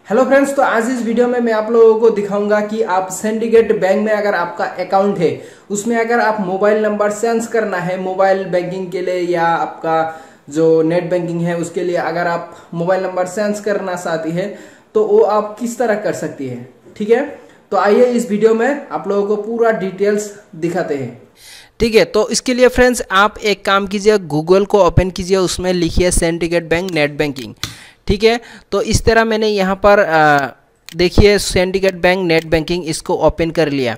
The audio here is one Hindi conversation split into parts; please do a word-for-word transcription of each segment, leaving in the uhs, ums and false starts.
हेलो फ्रेंड्स, तो आज इस वीडियो में मैं आप लोगों को दिखाऊंगा कि आप सिंडिकेट बैंक में अगर आपका अकाउंट है उसमें अगर आप मोबाइल नंबर चेंज करना है मोबाइल बैंकिंग के लिए या आपका जो नेट बैंकिंग है उसके लिए अगर आप मोबाइल नंबर चेंज करना चाहती है तो वो आप किस तरह कर सकती है। ठीक है, तो आइए इस वीडियो में आप लोगों को पूरा डिटेल्स दिखाते हैं। ठीक है, तो इसके लिए फ्रेंड्स आप एक काम कीजिए, गूगल को ओपन कीजिए, उसमें लिखिए सिंडिकेट बैंक नेट बैंकिंग। ठीक है, तो इस तरह मैंने यहाँ पर देखिए सिंडिकेट बैंक नेट बैंकिंग इसको ओपन कर लिया।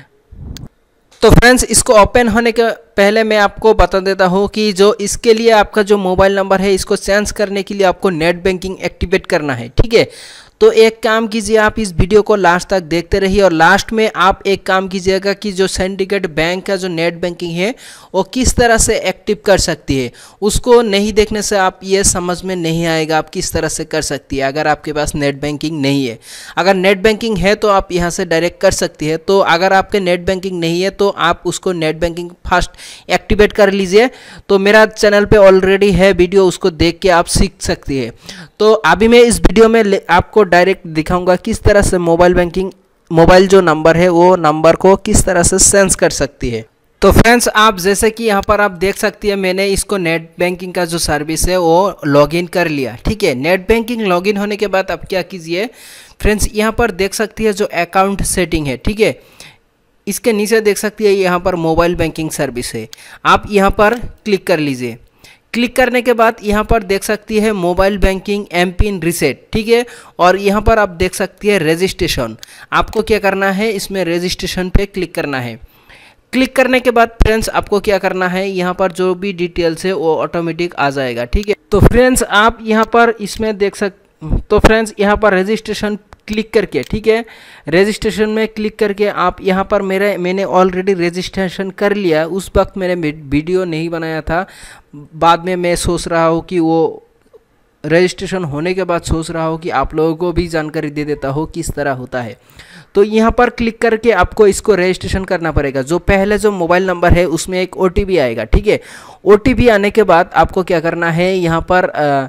तो फ्रेंड्स इसको ओपन होने के पहले मैं आपको बता देता हूँ कि जो इसके लिए आपका जो मोबाइल नंबर है इसको चेंज करने के लिए आपको नेट बैंकिंग एक्टिवेट करना है। ठीक है, तो एक काम कीजिए, आप इस वीडियो को लास्ट तक देखते रहिए और लास्ट में आप एक काम कीजिएगा कि जो सिंडिकेट बैंक का जो नेट बैंकिंग है वो किस तरह से एक्टिव कर सकती है, उसको नहीं देखने से आप ये समझ में नहीं आएगा आप किस तरह से कर सकती है अगर आपके पास नेट बैंकिंग नहीं है। अगर नेट बैंकिंग है तो आप यहाँ से डायरेक्ट कर सकती है, तो अगर आपके नेट बैंकिंग नहीं है तो आप उसको नेट बैंकिंग फर्स्ट एक्टिवेट कर लीजिए। तो मेरा चैनल पे ऑलरेडी है वीडियो, उसको देख के आप सीख सकती है। तो अभी मैं इस वीडियो में आपको डायरेक्ट दिखाऊंगा किस तरह से मोबाइल बैंकिंग मोबाइल जो नंबर है वो नंबर को किस तरह से सेंस कर सकती है। तो फ्रेंड्स आप जैसे कि यहाँ पर आप देख सकती है मैंने इसको नेट बैंकिंग का जो सर्विस है वो लॉगिन कर लिया। ठीक है, नेट बैंकिंग लॉगिन होने के बाद आप क्या कीजिए फ्रेंड्स, यहाँ पर देख सकती है जो अकाउंट सेटिंग है। ठीक है, इसके नीचे देख सकती है यहाँ पर मोबाइल बैंकिंग सर्विस है, आप यहाँ पर क्लिक कर लीजिए। क्लिक करने के बाद यहाँ पर देख सकती है mobile banking M PIN reset. ठीक है, और यहाँ पर आप देख सकती है रजिस्ट्रेशन। आपको क्या करना है, इसमें रजिस्ट्रेशन पे क्लिक करना है। क्लिक करने के बाद फ्रेंड्स आपको क्या करना है, यहाँ पर जो भी डिटेल्स है वो ऑटोमेटिक आ जाएगा। ठीक है, तो फ्रेंड्स आप यहाँ पर इसमें देख सक तो फ्रेंड्स यहाँ पर रजिस्ट्रेशन क्लिक करके, ठीक है, रजिस्ट्रेशन में क्लिक करके आप यहाँ पर मेरे मैंने ऑलरेडी रजिस्ट्रेशन कर लिया। उस वक्त मैंने वीडियो नहीं बनाया था, बाद में मैं सोच रहा हूँ कि वो रजिस्ट्रेशन होने के बाद सोच रहा हूँ कि आप लोगों को भी जानकारी दे देता हूँ किस तरह होता है। तो यहाँ पर क्लिक करके आपको इसको रजिस्ट्रेशन करना पड़ेगा। जो पहले जो मोबाइल नंबर है उसमें एक ओ टी पी आएगा। ठीक है, ओ टी पी आने के बाद आपको क्या करना है, यहाँ पर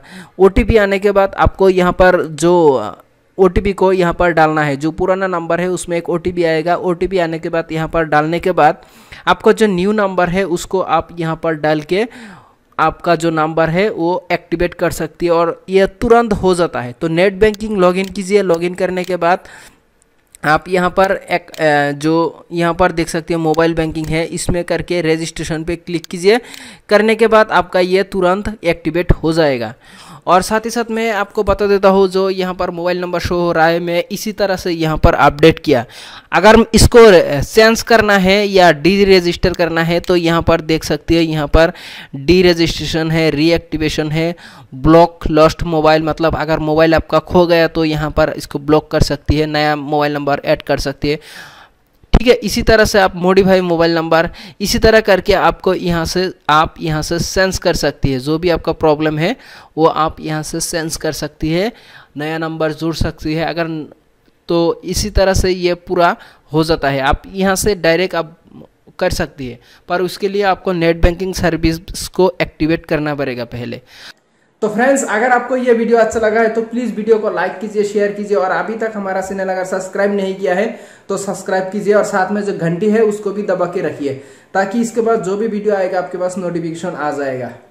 ओ टी पी आने के बाद आपको यहाँ पर जो ओ टी पी को यहाँ पर डालना है। जो पुराना नंबर है उसमें एक ओ टी पी आएगा। ओ टी पी आने के बाद यहाँ पर डालने के बाद आपको जो न्यू नंबर है उसको आप यहाँ पर डाल के आपका जो नंबर है वो एक्टिवेट कर सकती है और ये तुरंत हो जाता है। तो नेट बैंकिंग लॉगिन कीजिए। लॉगिन करने के बाद आप यहाँ पर एक जो यहाँ पर देख सकते हैं मोबाइल बैंकिंग है, इसमें करके रजिस्ट्रेशन पे क्लिक कीजिए। करने के बाद आपका ये तुरंत एक्टिवेट हो जाएगा। और साथ ही साथ मैं आपको बता देता हूँ जो यहाँ पर मोबाइल नंबर शो हो रहा है मैं इसी तरह से यहाँ पर अपडेट किया। अगर इसको चेंज करना है या डी रजिस्टर करना है तो यहाँ पर देख सकती है, यहाँ पर डी रजिस्ट्रेशन है, रीएक्टिवेशन है, ब्लॉक लॉस्ट मोबाइल, मतलब अगर मोबाइल आपका खो गया तो यहाँ पर इसको ब्लॉक कर सकती है, नया मोबाइल नंबर ऐड कर सकती है। ठीक है, इसी तरह से आप मॉडिफाई मोबाइल नंबर इसी तरह करके आपको यहाँ से आप यहाँ से सेंस कर सकती है। जो भी आपका प्रॉब्लम है वो आप यहाँ से सेंस कर सकती है, नया नंबर जुड़ सकती है अगर, तो इसी तरह से ये पूरा हो जाता है। आप यहाँ से डायरेक्ट आप कर सकती है, पर उसके लिए आपको नेट बैंकिंग सर्विस को एक्टिवेट करना पड़ेगा पहले। तो फ्रेंड्स अगर आपको ये वीडियो अच्छा लगा है तो प्लीज वीडियो को लाइक कीजिए, शेयर कीजिए और अभी तक हमारा चैनल अगर सब्सक्राइब नहीं किया है तो सब्सक्राइब कीजिए और साथ में जो घंटी है उसको भी दबा के रखिए ताकि इसके बाद जो भी वीडियो आएगा आपके पास नोटिफिकेशन आ जाएगा।